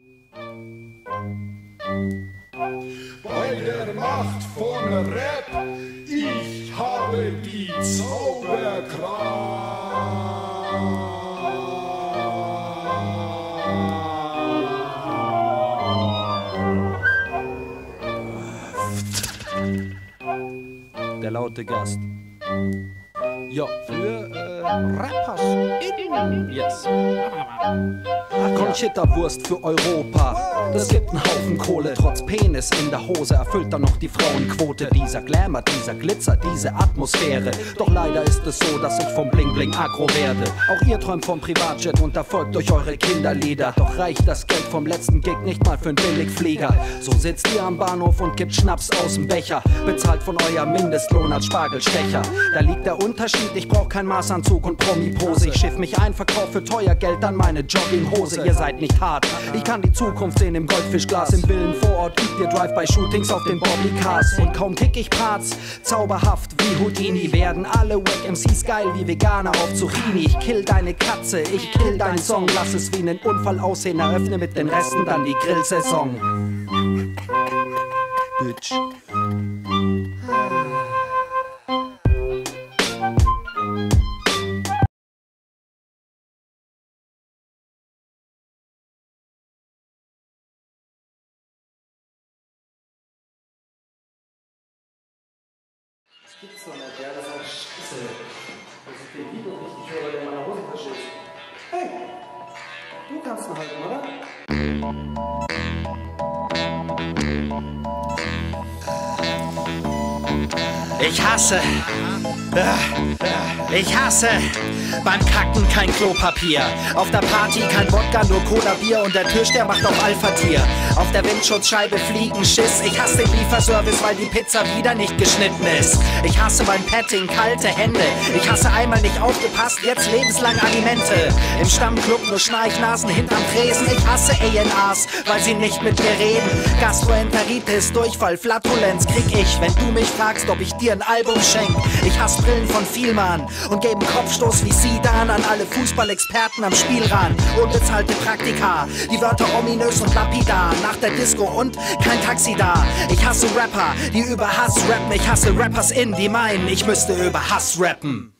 Bei der Macht von Rap, ich habe die Zauberkraft. Der laute Gast. Ja, für Rappers. Yes. Conchita-Wurst für Europa. Das gibt einen Haufen Kohle. Trotz Penis in der Hose erfüllt dann noch die Frauenquote. Dieser Glamour, dieser Glitzer, diese Atmosphäre. Doch leider ist es so, dass ich vom Bling-Bling aggro werde. Auch ihr träumt vom Privatjet und erfolgt durch eure Kinderlieder. Doch reicht das Geld vom letzten Gig nicht mal für einen Billigflieger. So sitzt ihr am Bahnhof und gibt Schnaps aus dem Becher. Bezahlt von euer Mindestlohn als Spargelstecher. Da liegt der Unterschied, ich brauch kein Maßanzug und Promi-Pose. Ich schiff mich ein, verkauf für teuer Geld dann meine Jogginghose. Ihr seid nicht hart, ich kann die Zukunft sehen im Goldfischglas. Im Villen vor Ort übt ihr Drive-by-Shootings auf den Bobbycars. Und kaum kick ich Parts, zauberhaft wie Houdini. Werden alle Wack MCs geil wie Veganer auf Zucchini. Ich kill deine Katze, ich kill deinen Song. Lass es wie einen Unfall aussehen, eröffne mit den Resten dann die Grillsaison. Bitch. Das gibt's doch nicht, ja, das ist auch scheiße. Dass ich den Video richtig höre, der in meiner Hosentasche ist. Hey, du kannst ihn halten, oder? Ich hasse beim Kacken kein Klopapier. Auf der Party kein Wodka, nur Cola-Bier und der Türsteher macht auf Alpha-Tier. Auf der Windschutzscheibe fliegen Schiss. Ich hasse den Lieferservice, weil die Pizza wieder nicht geschnitten ist. Ich hasse beim Petting kalte Hände. Ich hasse einmal nicht aufgepasst, jetzt lebenslang Alimente. Im Stammclub nur Schnarchnasen hinterm Tresen. Ich hasse A&Rs, weil sie nicht mit mir reden. Gastroenteritis, Durchfall, Flatulenz krieg ich, wenn du mich fragst, ob ich dir ein Album schenk. Ich hasse Brillen von Vielmann und gebe einen Kopfstoß wie Zidane an alle Fußballexperten am Spielrand. Unbezahlte Praktika, die Wörter ominös und lapidar. Nach der Disco und kein Taxi da. Ich hasse Rapper, die über Hass rappen. Ich hasse Rappers die meinen, ich müsste über Hass rappen.